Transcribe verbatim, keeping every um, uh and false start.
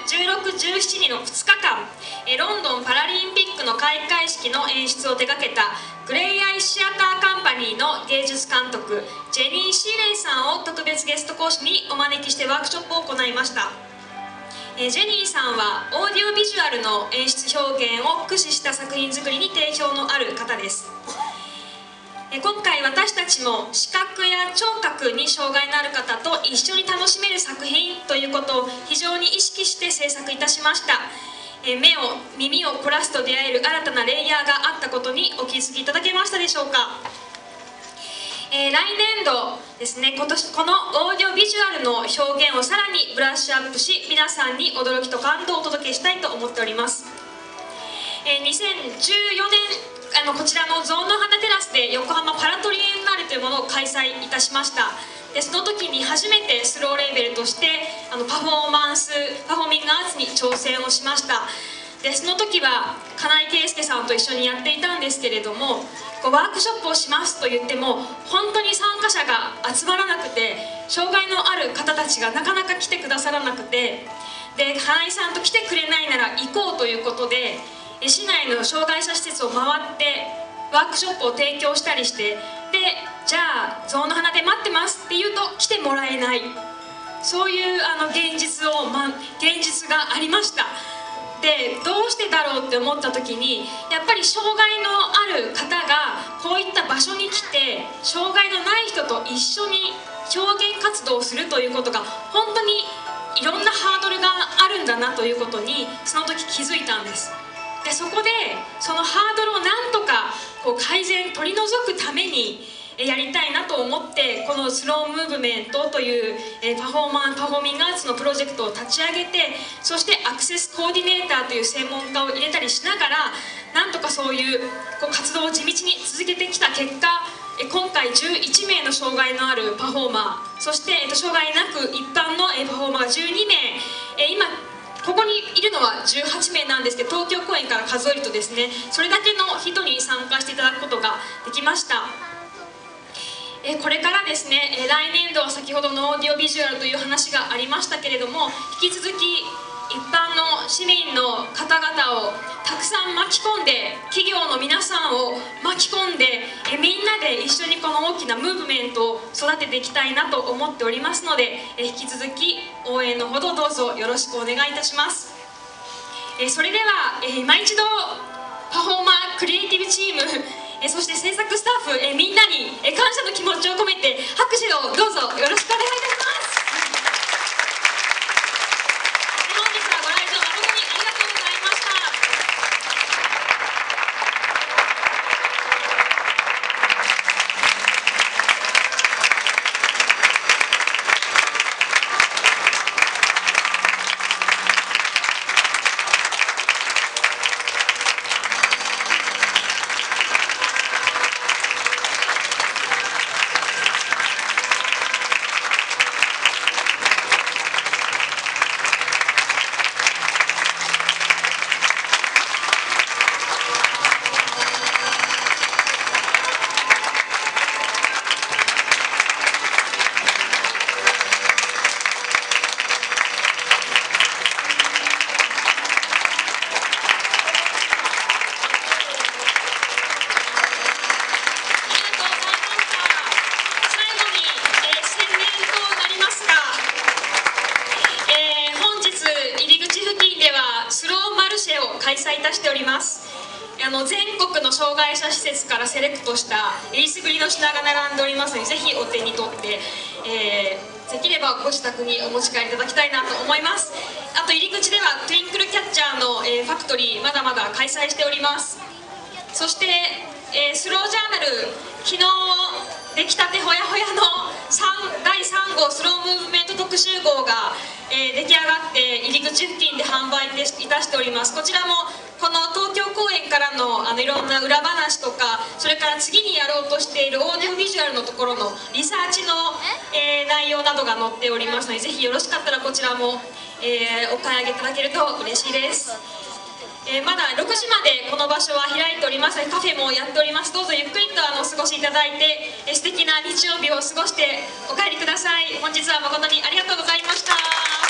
じゅうろく、じゅうしちにのふつかかん、ロンドンパラリンピックの開会式の演出を手掛けたグレイアイシアターカンパニーの芸術監督ジェニー・シーレイさんを特別ゲスト講師にお招きしてワークショップを行いました。ジェニーさんはオーディオビジュアルの演出表現を駆使した作品作りに定評のある方です。今回私たちも視覚や聴覚に障害のある方と一緒に楽しめる作品ということを非常に意識して制作いたしました。目を耳を凝らすと出会える新たなレイヤーがあったことにお気づきいただけましたでしょうか。えー、来年度ですね、今年このオーディオビジュアルの表現をさらにブラッシュアップし、皆さんに驚きと感動をお届けしたいと思っております。えー、にせんじゅうよねんあのこちらのゾウの花テラスで横浜パラトリエンナーレというものを開催いたしました。でその時に初めてスローレーベルとしてあのパフォーマンスパフォーミングアーツに挑戦をしました。でその時は金井圭介さんと一緒にやっていたんですけれども、こうワークショップをしますと言っても本当に参加者が集まらなくて、障害のある方たちがなかなか来てくださらなくて、で金井さんと来てくれないなら行こうということで市内の障害者施設を回ってワークショップを提供したりして、でじゃあ象の花で待ってますって言うと来てもらえない、そういうあの現実を、ま、現実がありました。でどうしてだろうって思った時に、やっぱり障害のある方がこういった場所に来て障害のない人と一緒に表現活動をするということが本当にいろんなハードルがあるんだなということにその時気づいたんです。でそこでそのハードルをなんとかこう改善取り除くためにやりたいなと思って、このスロームーブメントというパフォーマンパフォーミングアーツのプロジェクトを立ち上げて、そしてアクセスコーディネーターという専門家を入れたりしながら、なんとかそういうこう活動を地道に続けてきた結果、今回じゅういちめいの障害のあるパフォーマー、そして障害なく一般のパフォーマーがじゅうにめい、今ここにいるのはじゅうはちめいなんですけど、東京公演から数えるとですね、それだけの人に参加していただくことができました。えこれからですね、え来年度は先ほどのオーディオビジュアルという話がありましたけれども、引き続き一般の市民の方々をたくさん巻き込んで、企業の皆さんを巻き込んで、えみんなで一緒にこの大きなムーブメントを育てていきたいなと思っておりますので、え引き続き応援のほどどうぞよろしくお願いいたします。えそれでは、え今一度パフォーマークリエイティブチーム、えそして制作スタッフ、えみんなにえ感謝の気持ちを込めて拍手をどうぞよろしくお願いいたします。本日はご来場誠にありがとうございました。開催いたしております。あの全国の障害者施設からセレクトしたえりすぐりの品が並んでおりますので、ぜひお手に取って、えー、できればご自宅にお持ち帰りいただきたいなと思います。あと入り口ではトゥインクルキャッチャーの、えー、ファクトリーまだまだ開催しております。そして、えー、スロージャーナル、昨日出来たてほやほやのだいさんごうスロームーブメント特集号が、えー、出来上がって入り口付近で販売いたしております。こちらもこの東京公演からの、あのいろんな裏話とか、それから次にやろうとしているオーディオビジュアルのところのリサーチの、えー、内容などが載っておりますので、ぜひよろしかったらこちらも、えー、お買い上げいただけると嬉しいです。えー、まだろくじまでこの場所は開いておりますので、カフェもやっております。どうぞゆっくりとあのお過ごしいただいて、えー、素敵な日曜日を過ごしてお帰りください。本日は誠にありがとうございました。